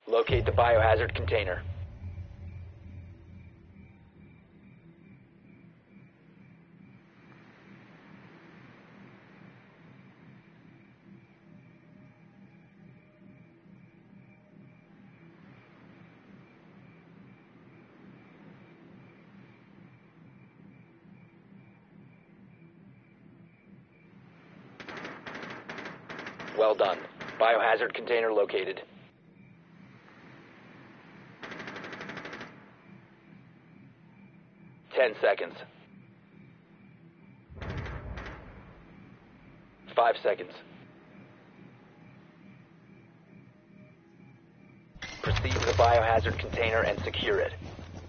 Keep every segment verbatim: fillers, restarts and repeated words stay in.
Locate the biohazard container. Well done. Biohazard container located. Ten seconds. Five seconds. Proceed to the biohazard container and secure it.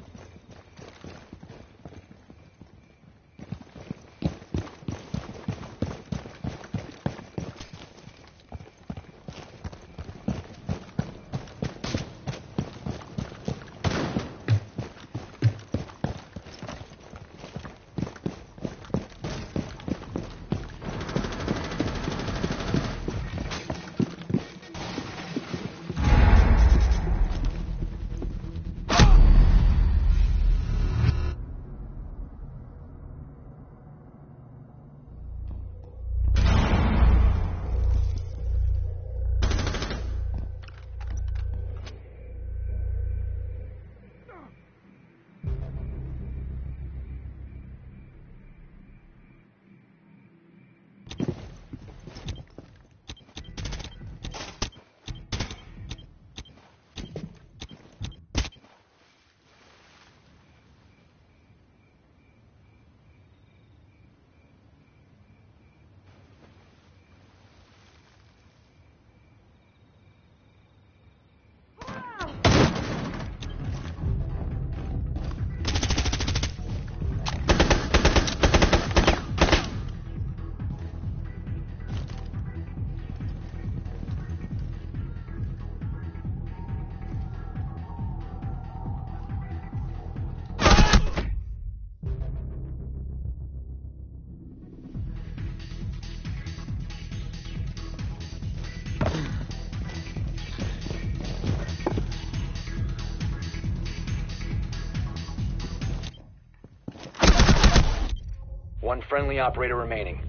One friendly operator remaining.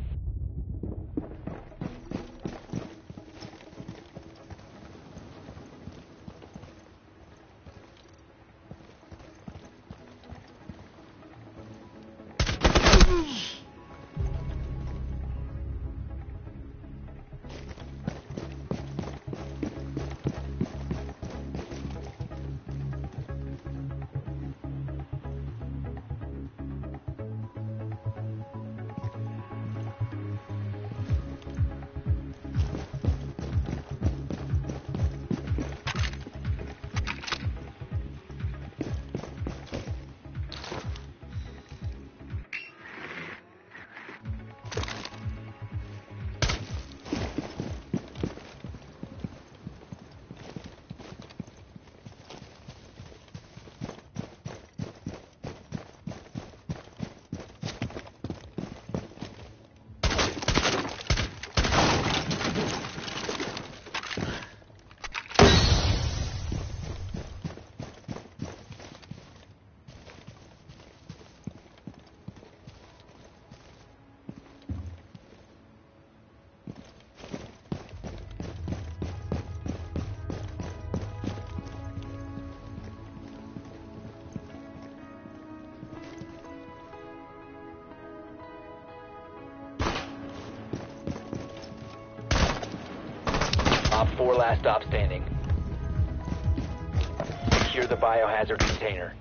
Op four last stop standing. Secure the biohazard container.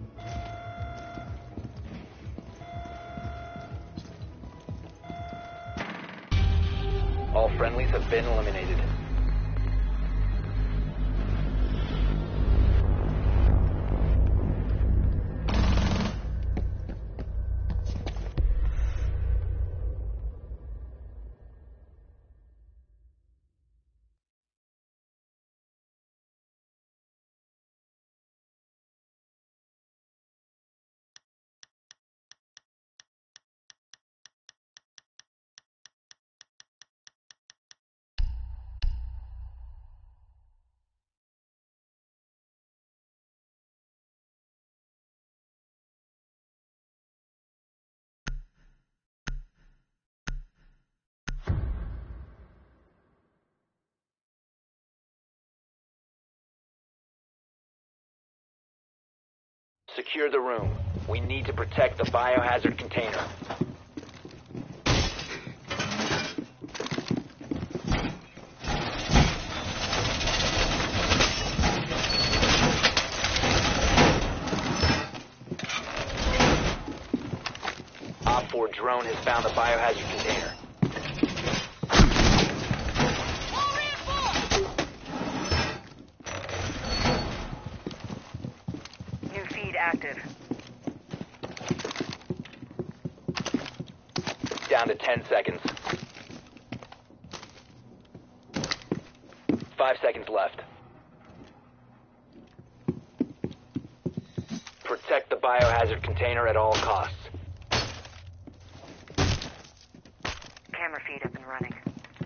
All friendlies have been eliminated. Secure the room. We need to protect the biohazard container. Op four drone has found the biohazard container. New feed active. Down to ten seconds. Five seconds left. Protect the biohazard container at all costs. Camera feed up and running.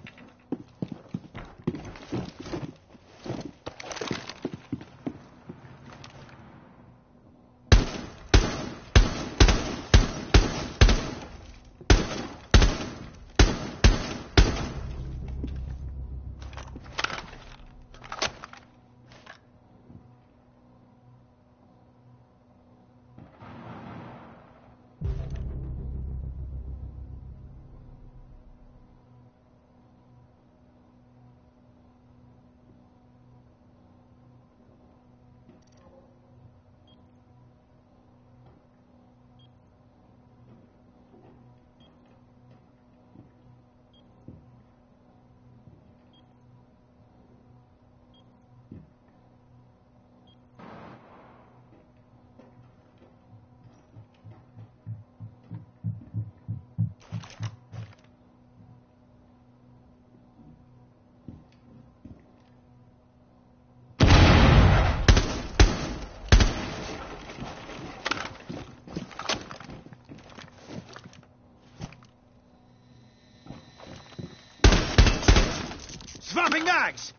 Swapping mags!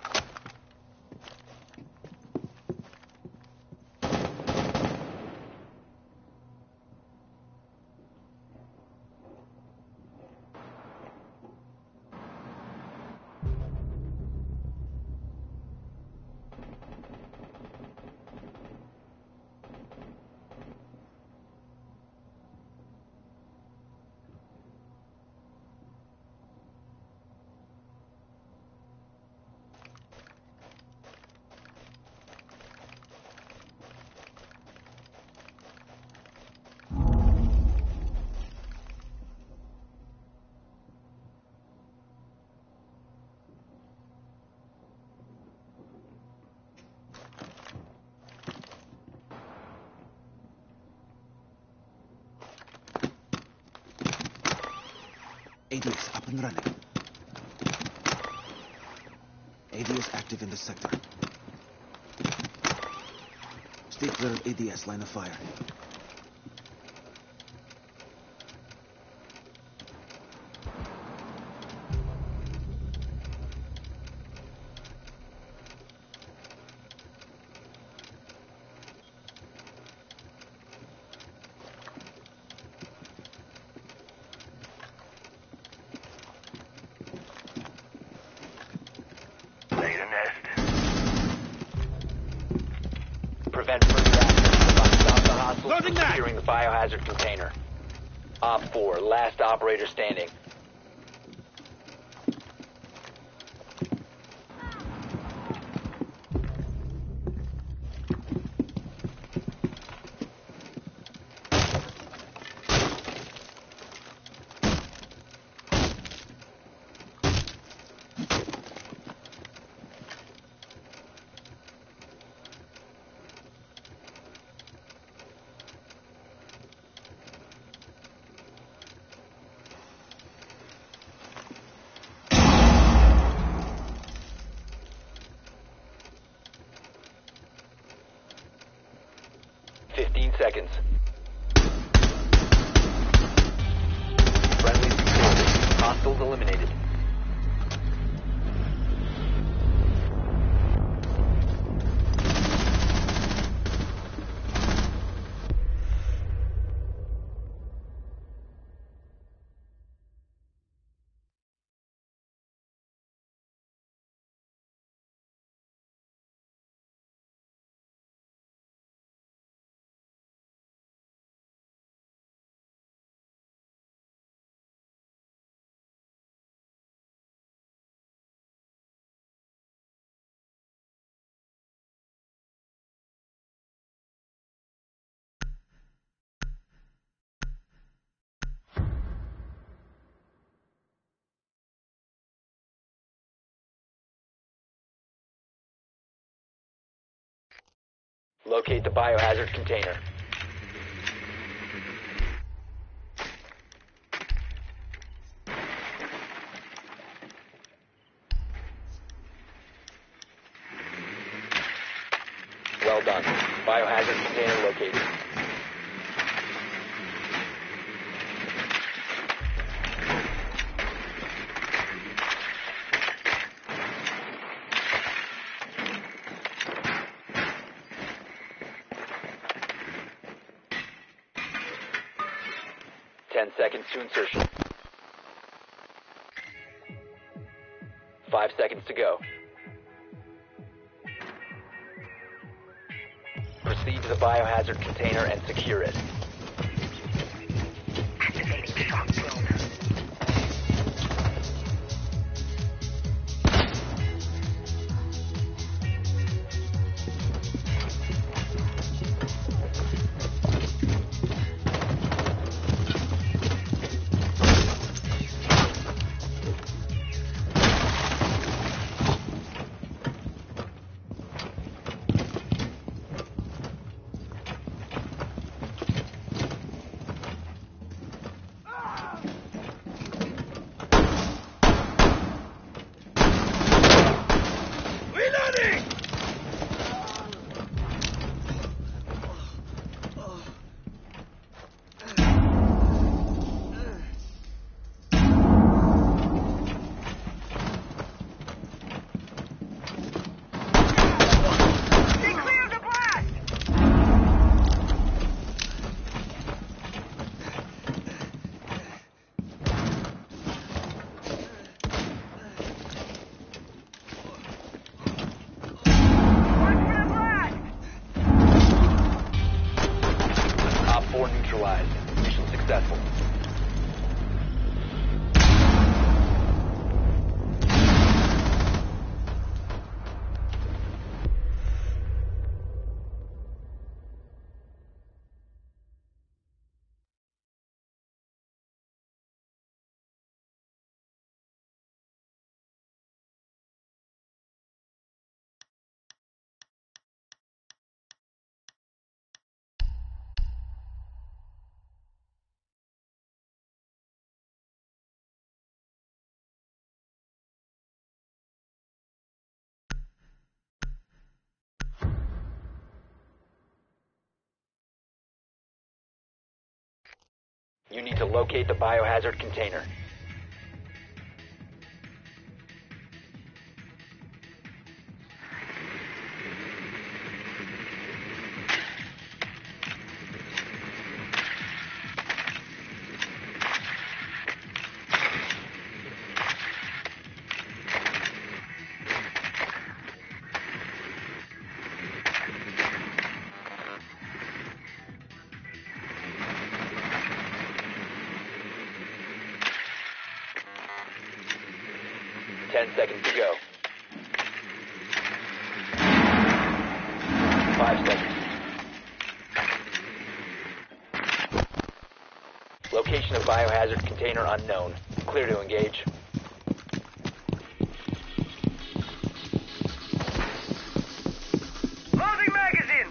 A D S up and running. A D S active in the sector. Stay clear of A D S line of fire. Prevent further action. Stop the hostiles Loading from that! securing the biohazard container. Op four, last operator standing. Fifteen seconds. Friendly secured. Hostiles eliminated. Locate the biohazard container. Well done. Biohazard container located. Ten seconds to insertion. Five seconds to go. Proceed to the biohazard container and secure it. Activating shock drone. Reloading! Stay clear of the blast! Watch for the blast! Op four neutralized. Mission successful. You need to locate the biohazard container. Ten seconds to go. Five seconds. Location of biohazard container unknown. Clear to engage. Loading magazine!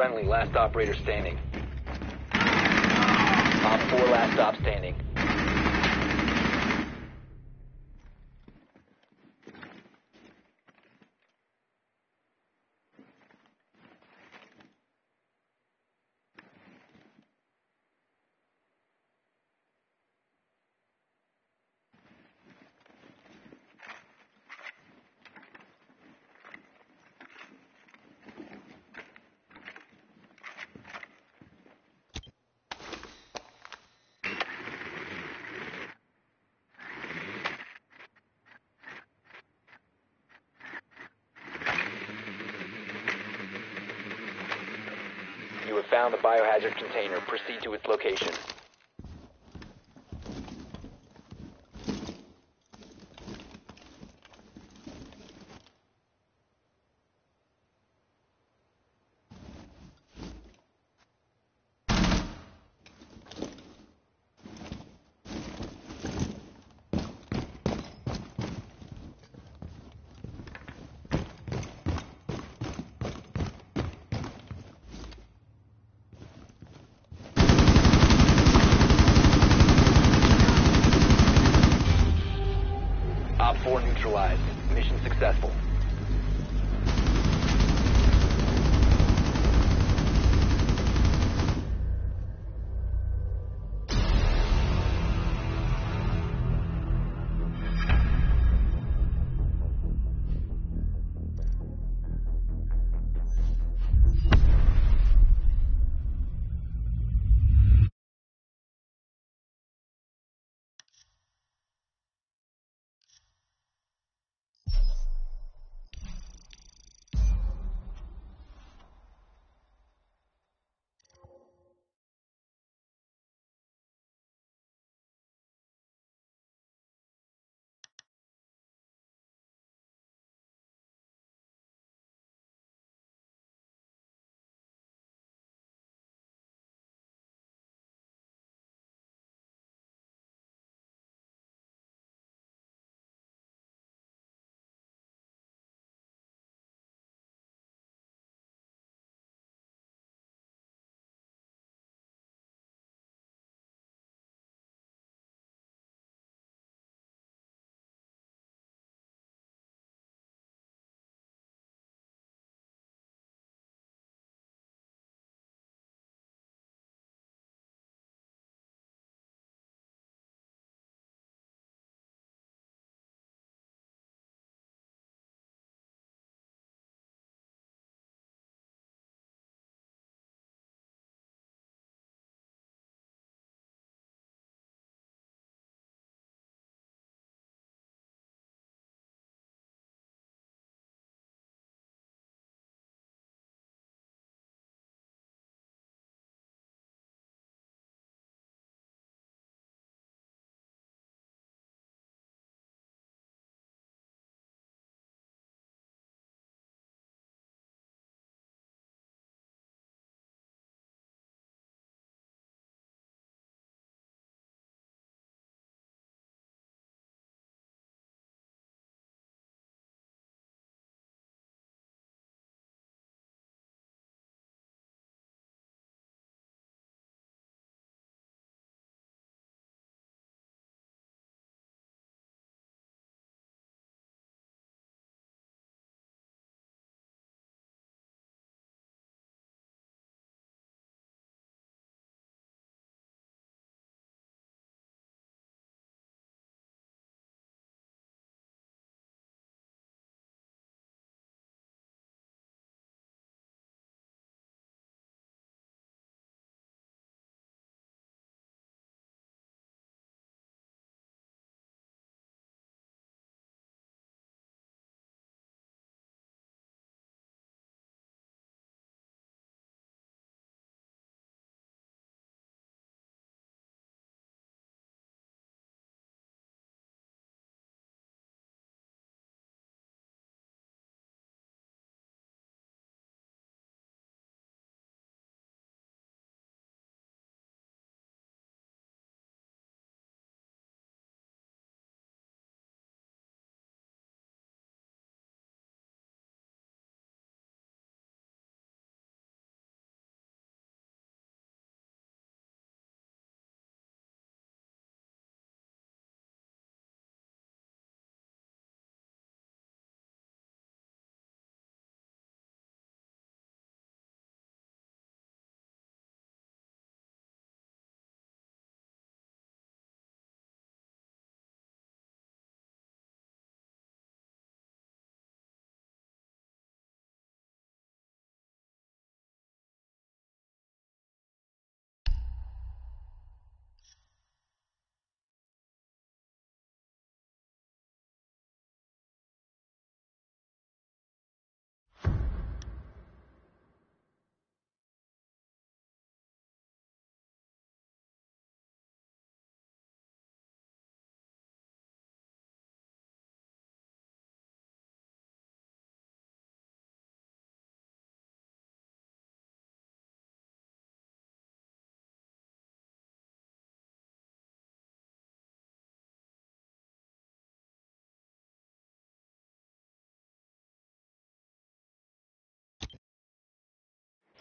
Friendly, last operator standing. Op four, last stop standing. You have found the biohazard container. Proceed to its location. Op four neutralized. Mission successful.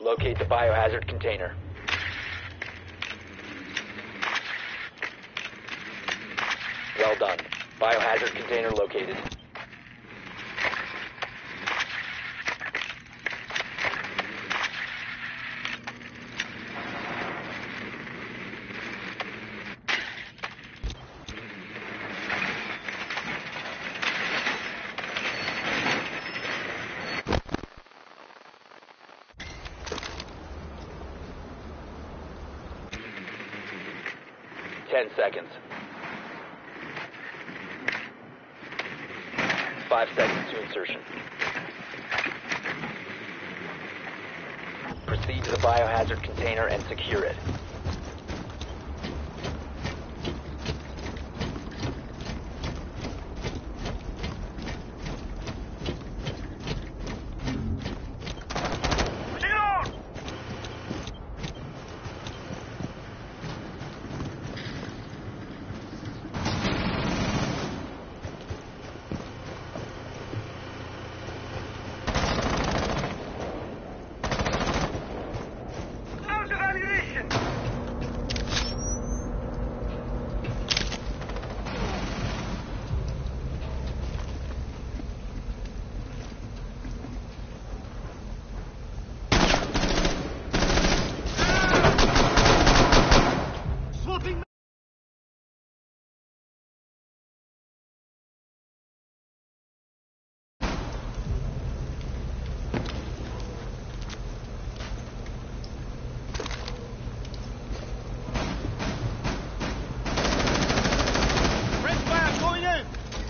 Locate the biohazard container. Well done. Biohazard container located. Ten seconds. Five seconds to insertion. Proceed to the biohazard container and secure it. Reload! Out of ammunition! Swapping. Red fire going in.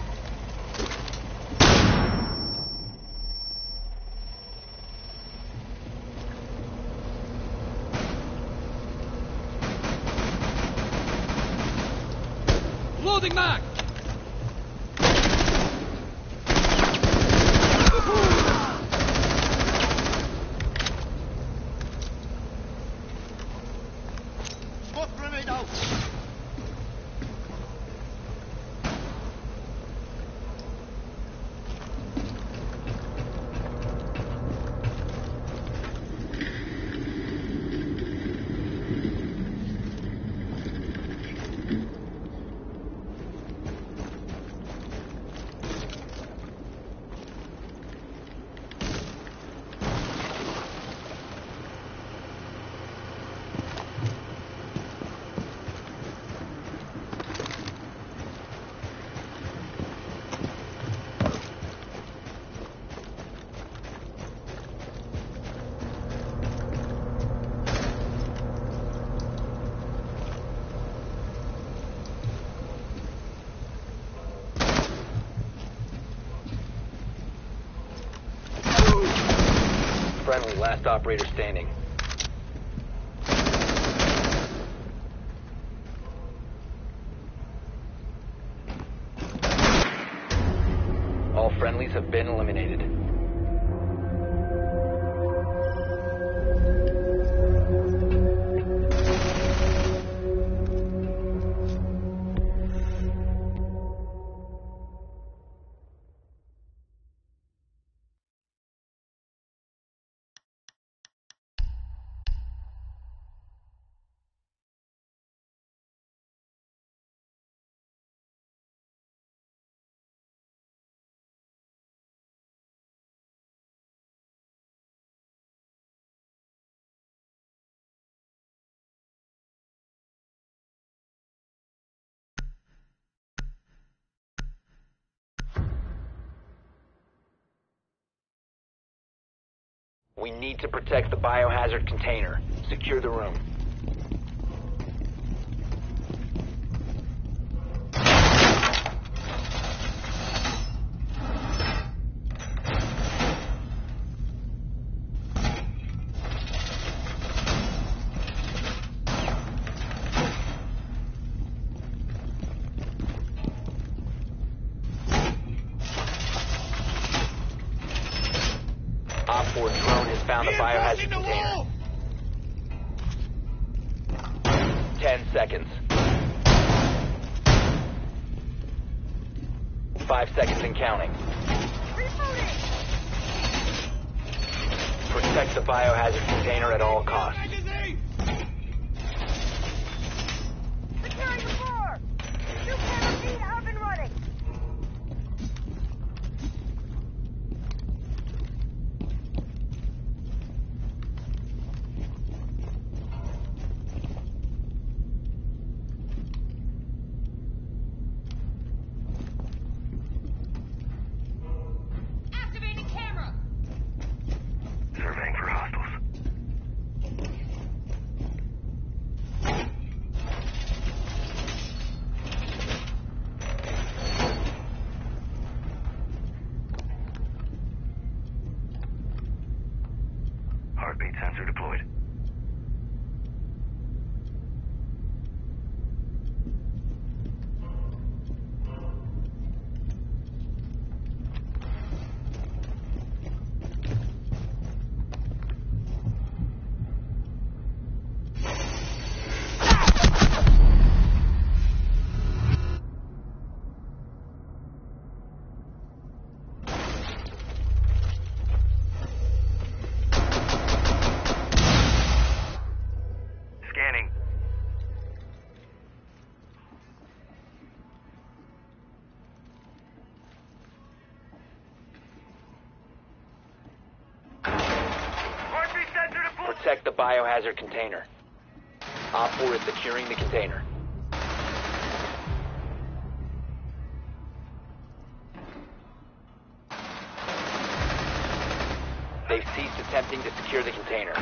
Loading mag. Smoke grenade out. Friendly, last operator standing. All friendlies have been eliminated. We need to protect the biohazard container. Secure the room. Op four drone has found the biohazard container. Ten seconds. Five seconds and counting. Rebooting! Protect the biohazard container at all costs. Securing the floor! Two camera feed up and running! Activating camera! Surveying for hostiles. Heartbeat sensor deployed. Scanning. Heartbeat sensor deployed. Protect the biohazard container. Op four is securing the container. They've ceased attempting to secure the container.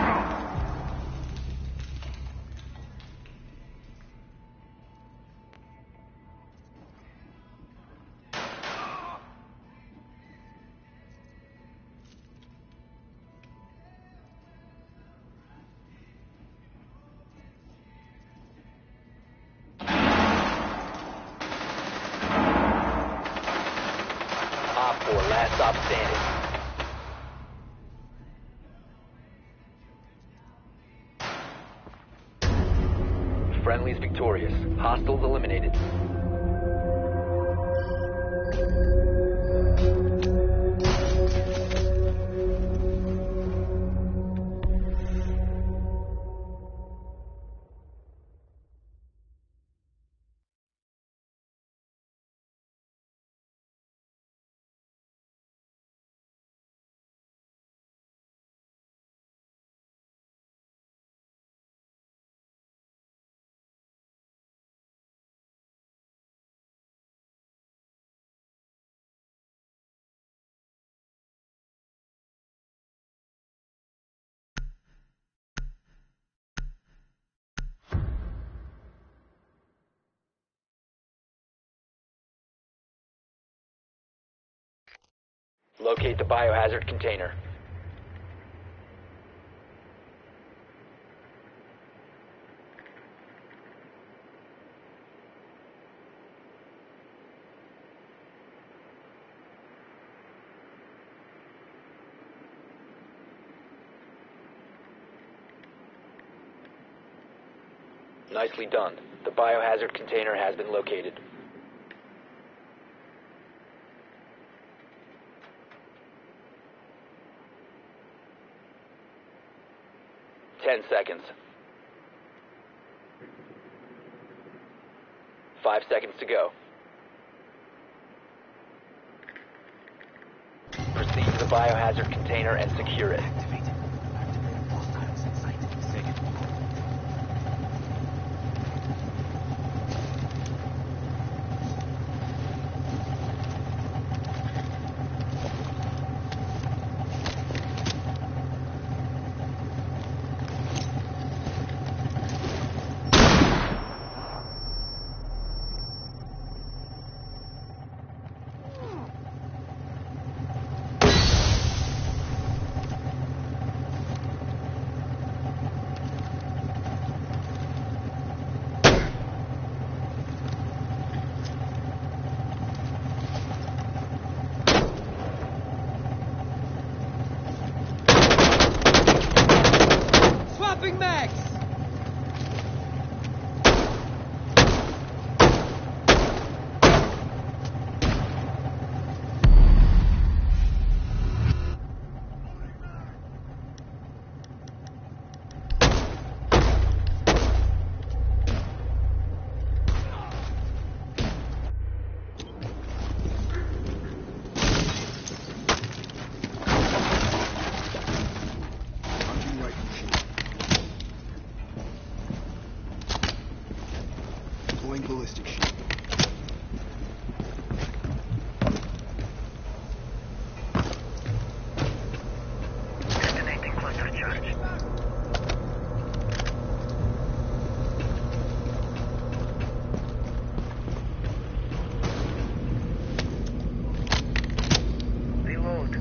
Op four, last stop standing. Friendly's victorious. Hostiles eliminated. Locate the biohazard container. Nicely done. The biohazard container has been located. Ten seconds. Five seconds to go. Proceed to the biohazard container and secure it. Activate. Activate hostiles in sight. Second. Deploying ballistic shield. Detonating cluster charge. Reload.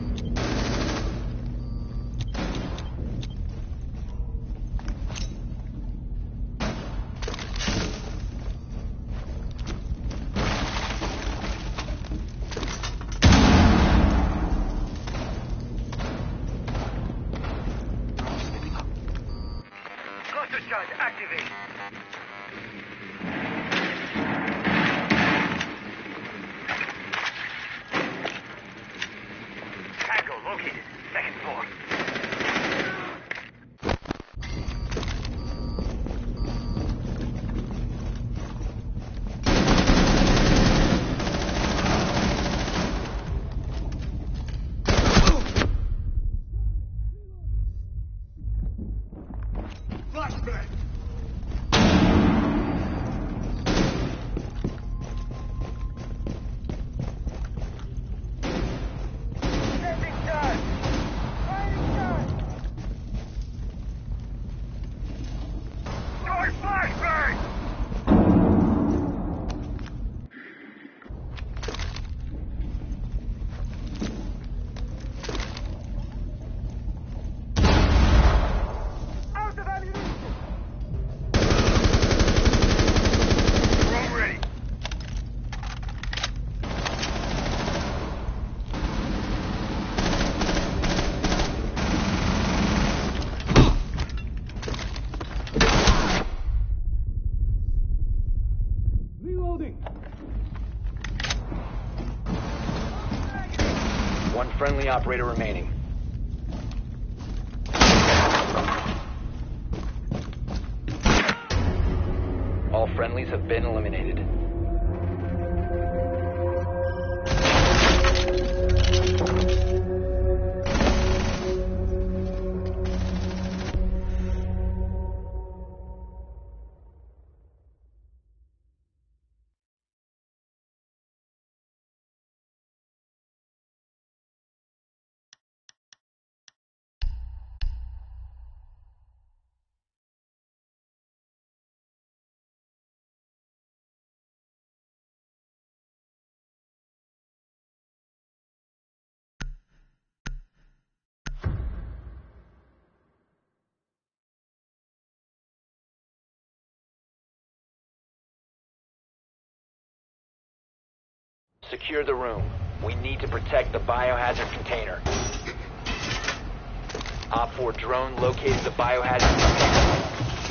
Cluster charge activate. Tango located. Second floor. Flashbang! Sending charge. Firing charge. Short flashbang. Out of ammunition. Drone ready. Reloading! One friendly operator remaining. All friendlies have been eliminated. Secure the room. We need to protect the biohazard container. Op four drone located the biohazard container.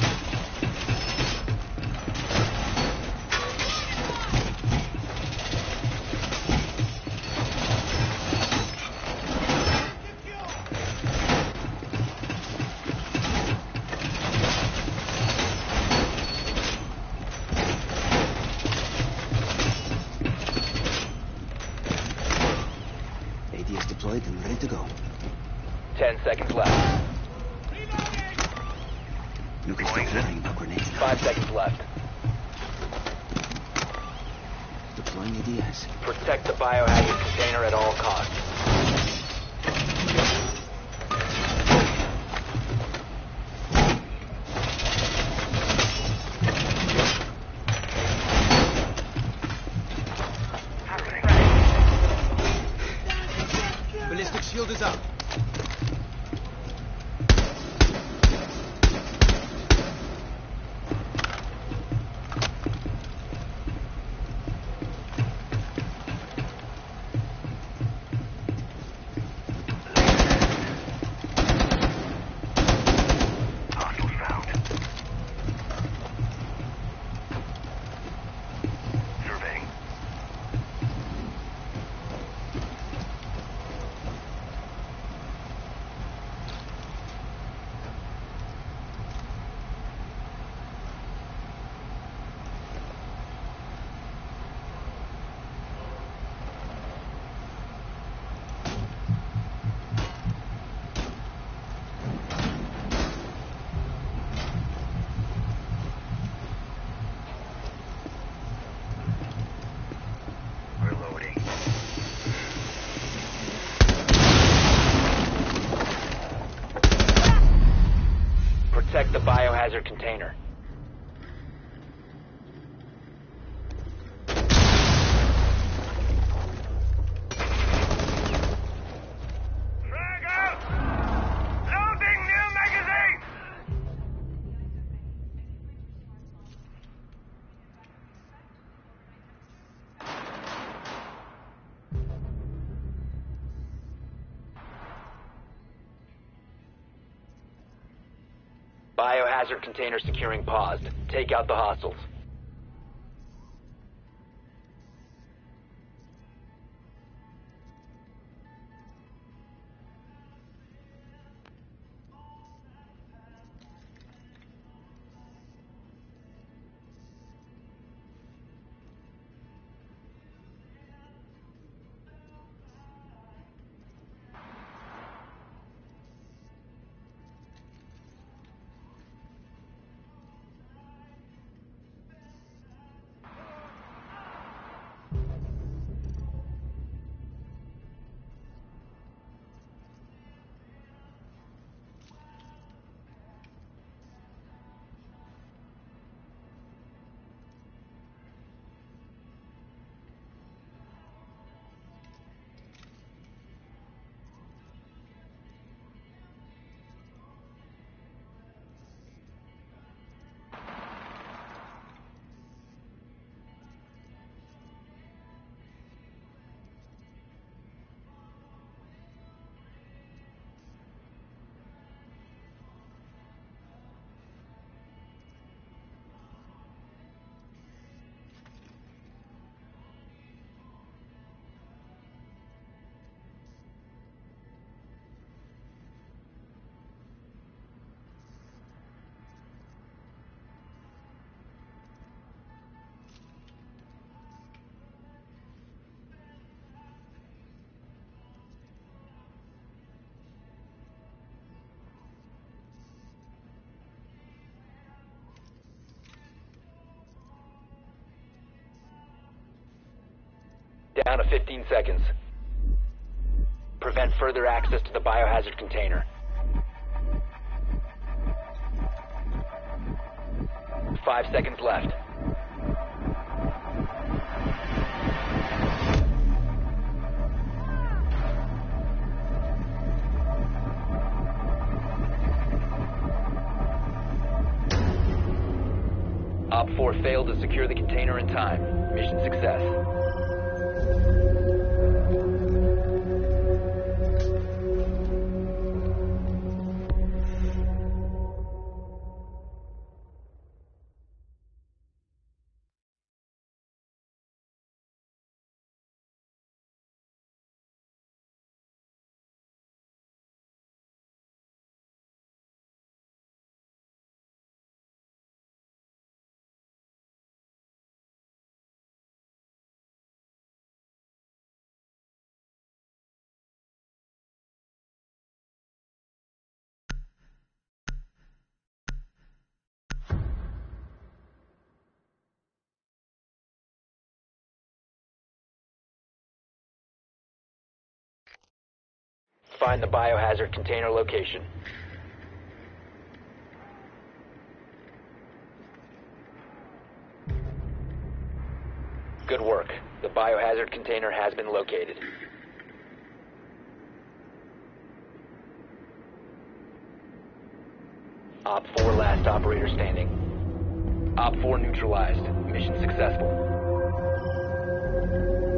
A D S deployed and ready to go. Ten seconds left. You can start worrying about grenades now. Five seconds left. Deploying A D S. Protect the biohazard container at all costs. Ballistic shield is up. Hostiles found. Surveying. biohazard container. Frag out! Loading new magazine! Biohazard container securing paused. Take out the hostiles. Down to fifteen seconds. Prevent further access to the biohazard container. Five seconds left. Op four failed to secure the container in time. Mission success. Find the biohazard container location. Good work. The biohazard container has been located. Op four last operator standing. Op four neutralized. Mission successful.